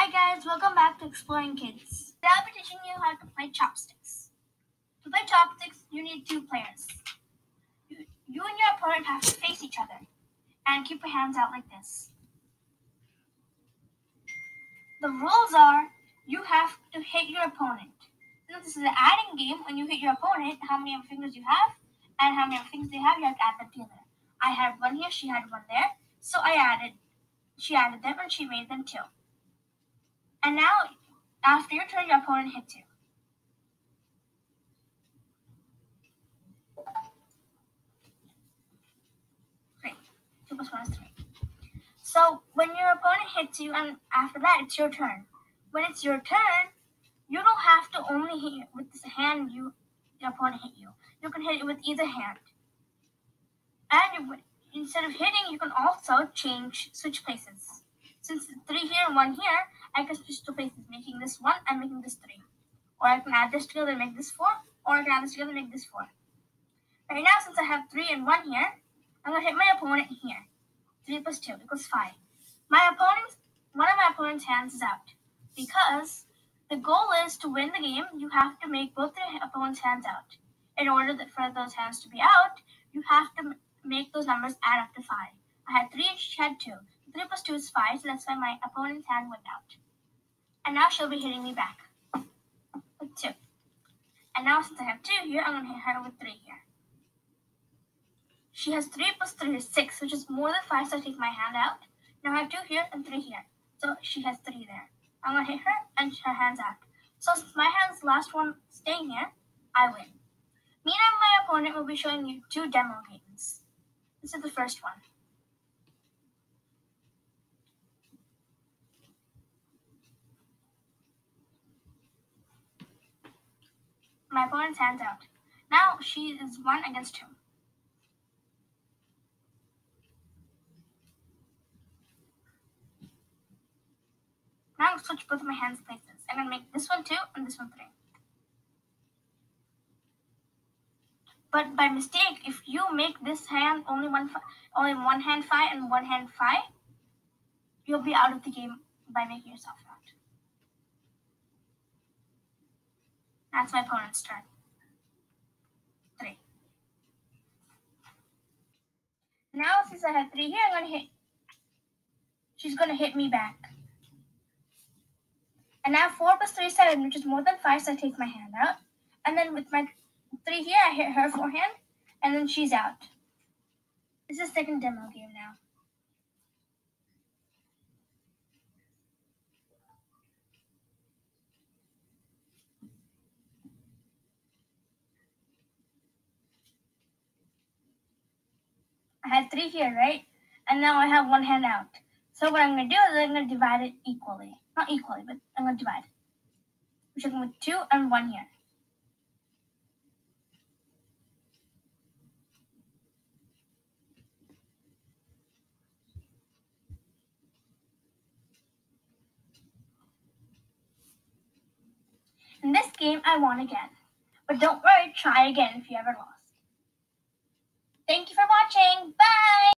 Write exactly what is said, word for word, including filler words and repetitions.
Hi guys, welcome back to Exploring Kids. Today I'll be teaching you how to play chopsticks. To play chopsticks, you need two players. You, you and your opponent have to face each other and keep your hands out like this. The rules are you have to hit your opponent. Since this is an adding game, when you hit your opponent, how many fingers you have and how many fingers they have, you have to add them together. I had one here, she had one there, so I added. She added them and she made them two. And now, after your turn, your opponent hits you. Three. Two plus one is three. So when your opponent hits you, and after that, it's your turn. When it's your turn, you don't have to only hit it with this hand you your opponent hit you. You can hit it with either hand. And instead of hitting, you can also change, switch places. Since three here and one here, I can switch two places, making this one and making this three. Or I can add this together and make this four, or I can add this together and make this four. Right now, since I have three and one here, I'm going to hit my opponent here. three plus two equals five. My opponent's, one of my opponent's hands is out. Because the goal is to win the game, you have to make both your opponent's hands out. In order for those hands to be out, you have to make those numbers add up to five. I had three and she had two. three plus two is five, so that's why my opponent's hand went out. And now she'll be hitting me back with two. And now since I have two here, I'm going to hit her with three here. She has three plus three is six, which is more than five, so I take my hand out. Now I have two here and three here. So she has three there. I'm going to hit her and her hand's out. So since my hand's the last one staying here, I win. Me and my opponent will be showing you two demo games. This is the first one. My opponent's hand's out. Now she is one against two. Now I'm going to switch both of my hands places. I'm going to make this one two and this one three. But by mistake, if you make this hand only one, only one hand five and one hand five, you'll be out of the game by making yourself out. That's my opponent's turn. Three. Now since I have three here, I'm going to hit. She's going to hit me back. And now four plus three is seven, which is more than five, so I take my hand out. And then with my three here, I hit her forehand, and then she's out. This is the second demo game now. I had three here, right? And now I have one hand out. So what I'm going to do is I'm going to divide it equally. Not equally, but I'm going to divide it. Which I'm going with two and one here. In this game, I won again. But don't worry, try again if you ever lost. Thank you for watching. Bye!